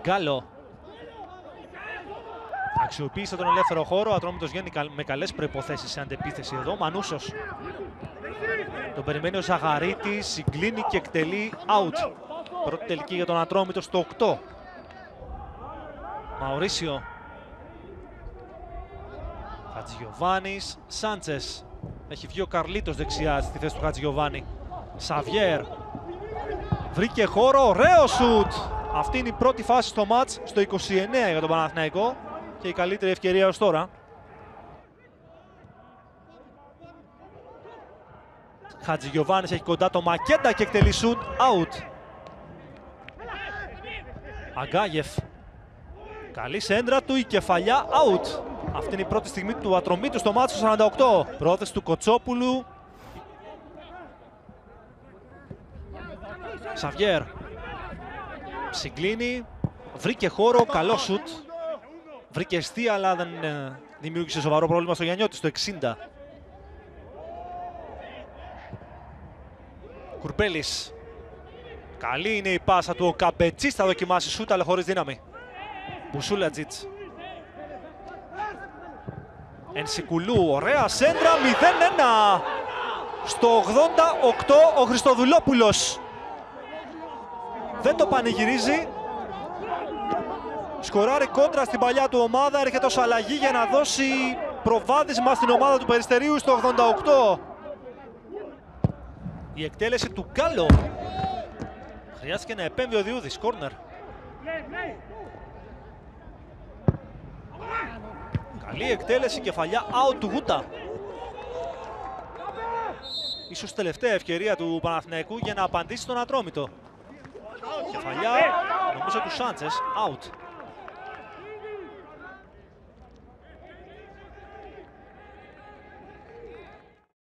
Γκάλο. Αξιοποίησε τον ελεύθερο χώρο. Ο Ατρόμητος βγαίνει με καλές προϋποθέσεις σε αντεπίθεση εδώ. Μανούσος. Τον περιμένει ο Ζαγαρίτης. Συγκλίνει και εκτελεί out. Πρώτη τελική για τον Ατρόμητο στο 8. Μαουρίσιο. Χατζηγιοβάνης. Σάντσες. Έχει βγει ο Καρλίτος δεξιά στη θέση του Χατζηγιοβάνη. Σαβιέρ. Βρήκε χώρο. Ωραίο σουτ. Αυτή είναι η πρώτη φάση στο μάτς στο 29 για τον Παναθηναϊκό. Και η καλύτερη ευκαιρία ως τώρα. Χατζηγιοβάνης έχει κοντά το Μακέντα και εκτελεί σουτ. Out. Αγκάγεφ. Καλή σέντρα του, η κεφαλιά out. Αυτή είναι η πρώτη στιγμή του Ατρομήτου στο μάτσο στο 48. Πρόθεση του Κοτσόπουλου. Σαβιέρ. Συγκλίνει. Βρήκε χώρο, καλό σουτ. Βρήκε εστία, αλλά δεν δημιούργησε σοβαρό πρόβλημα στο Γιαννιώτη στο 60. Κουρμπέλης. Καλή είναι η πάσα του. Ο Καμπετσής θα δοκιμάσει σούτ, αλλά χωρίς δύναμη. Μπουσούλατζιτς. Ενσικουλού. Ωραία σέντρα. 0-1. Στο 88 ο Χριστοδουλόπουλος. Δεν το πανηγυρίζει. Σκοράρει κόντρα στην παλιά του ομάδα. Έρχεται ως αλλαγή για να δώσει προβάδισμα στην ομάδα του Περιστερίου στο 88. Η εκτέλεση του Γκάλο. Χρειάστηκε να επέμβει ο Διούδης. Κόρνερ. Καλή εκτέλεση, κεφαλιά out του Γούτα. Ίσως τελευταία ευκαιρία του Παναθηναϊκού για να απαντήσει στον Ατρόμητο. Κεφαλιά, νομίζω του Σάντσες, out.